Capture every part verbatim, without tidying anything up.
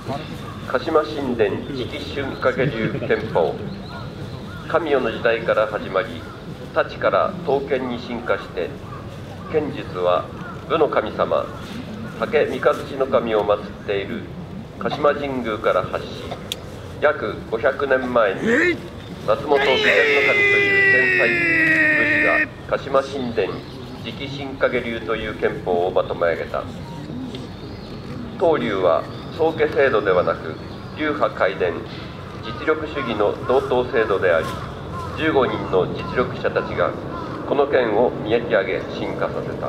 鹿島神殿直春掛流憲法。神代の時代から始まり、太刀から刀剣に進化して、剣術は武の神様、竹三日月の神を祀っている鹿島神宮から発し、約ごひゃくねんまえに松本備前の神という天才武士が鹿島神殿直進掛流という憲法をまとめ上げた。当流は宗家制度ではなく流派皆伝、実力主義の同等制度であり、じゅうごにんの実力者たちがこの剣を磨き上げ進化させた。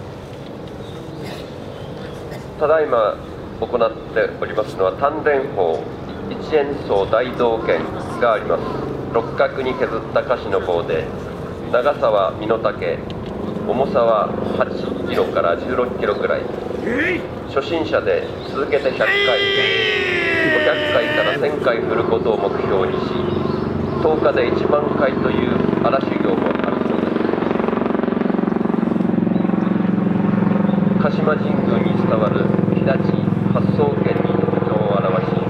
ただいま行っておりますのは丹田法一円層大道剣があります。六角に削った菓子の方で、長さは身の丈、重さははちキロからじゅうろっキロくらい。初心者で続けてひゃっかい、ごひゃっかいからせんかい振ることを目標にし、とおかでいちまんかいという荒修行もあるそうです。鹿島神宮に伝わる飛騨地八宗剣に特徴を表し、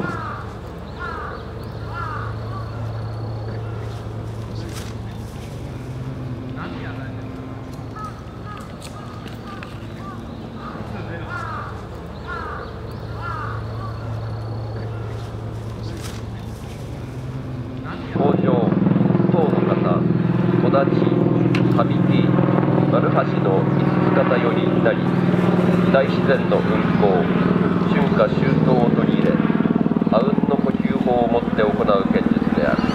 北条、唐の方、戸田地、羽曳、丸橋の五つ方よりなり、大自然の運行、春夏秋冬を取り入れ、阿吽の呼吸法をもって行う剣術である。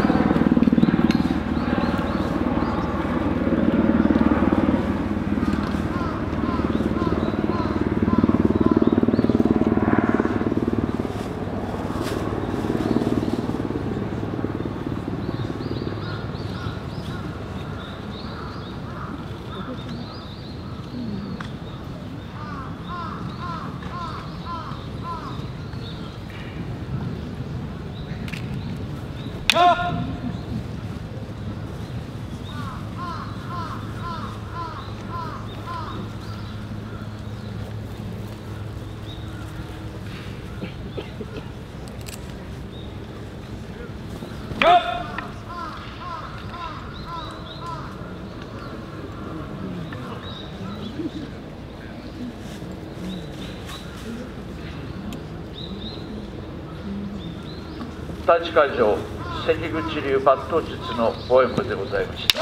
太刀会場関口流抜刀術の応援部でございました。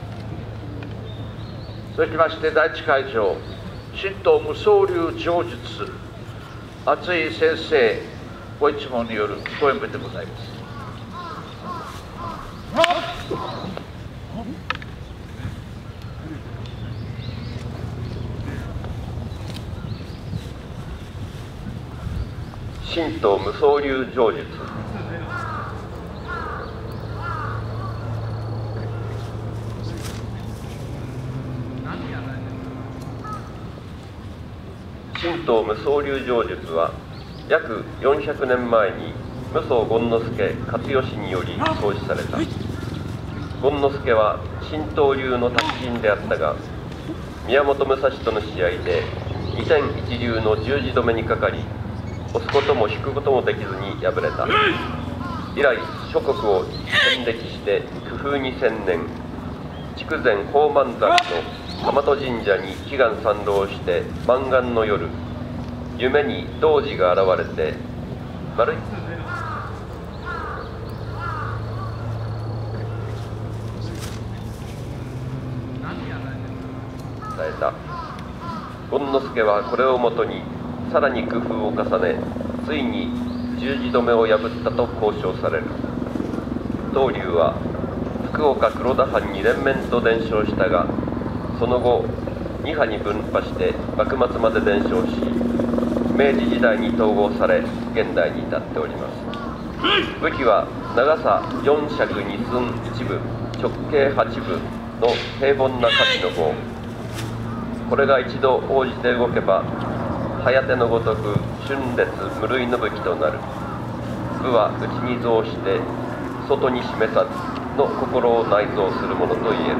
続きまして第一会場神道無双流上術厚井先生ご一門による応援部でございます。 神道無双流上術。神道無双流上術は約よんひゃくねんまえに武宗権之助勝義により創始された。権之助は神道流の達人であったが、宮本武蔵との試合でにてんいち流の十字止めにかかり、押すことも引くこともできずに敗れた。以来諸国を戦歴して工夫に専念、筑前宝満山の大和神社に祈願参籠して満願の夜、夢に童子が現れて丸い伝えた。権之助はこれをもとにさらに工夫を重ね、ついに十字止めを破ったと考証される。当流は福岡黒田藩に連綿と伝承したが、その後に派に分派して幕末まで伝承し、明治時代に統合され現代に至っております。武器は長さよん尺に寸いちぶ、直径はちぶの平凡な火器の方。これが一度応じて動けば早手のごとく春烈無類の武器となる。武は内に蔵して外に示さずの心を内蔵するものといえる。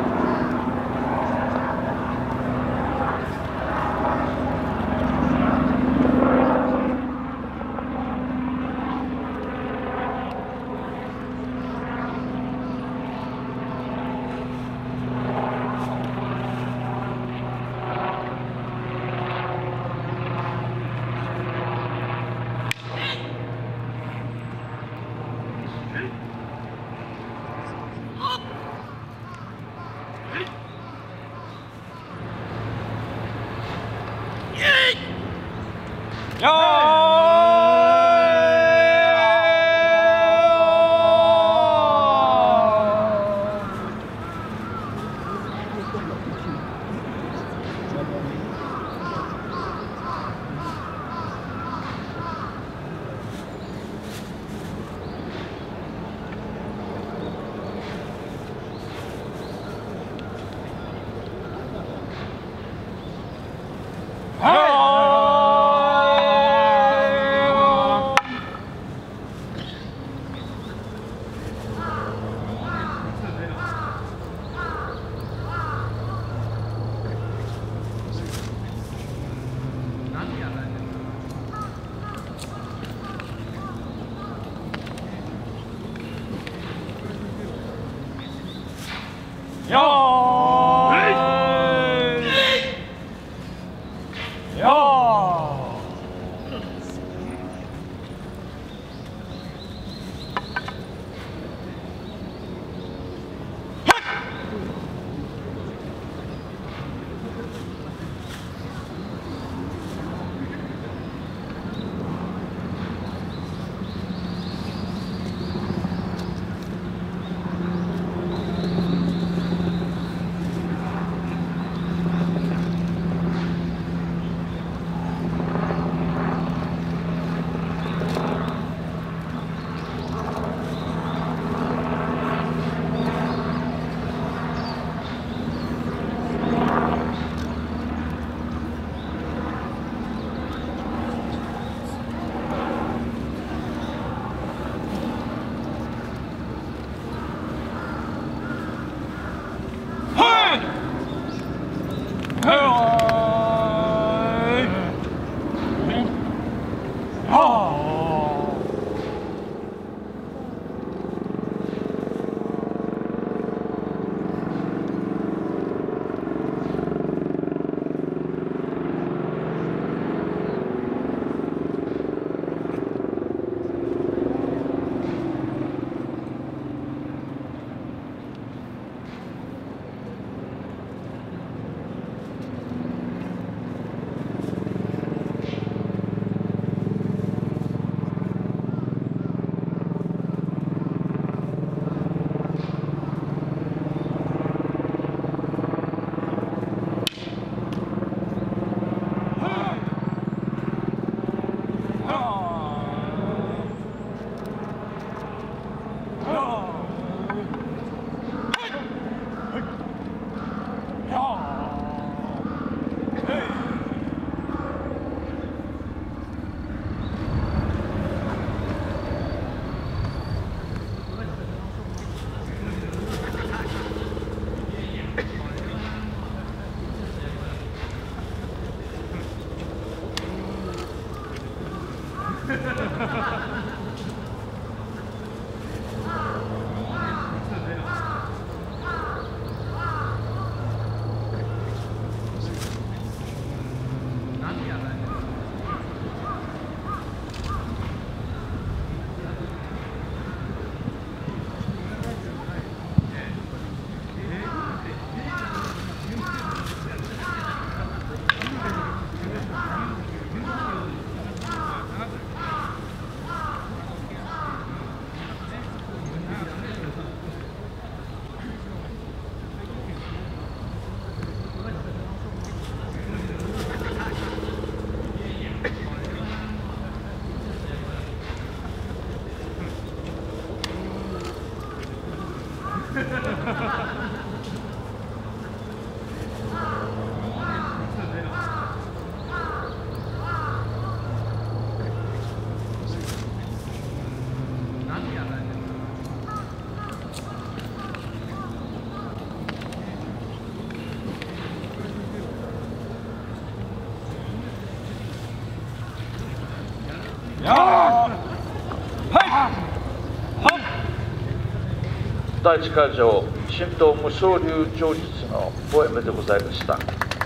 第一会場、神道無双流上術のご演目でございました。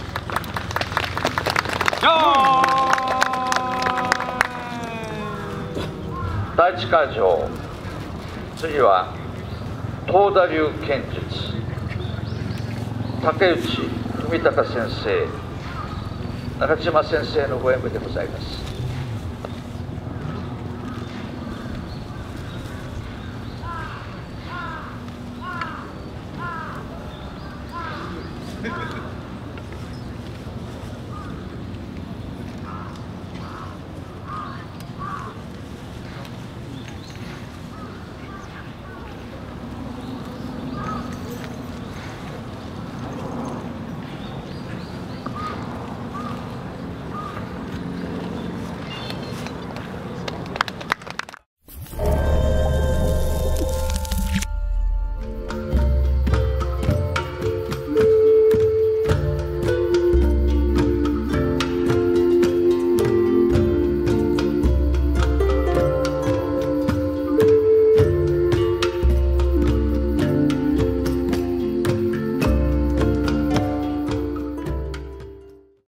第一会場、次は東田流剣術、竹内文隆先生、中島先生のご演目でございます。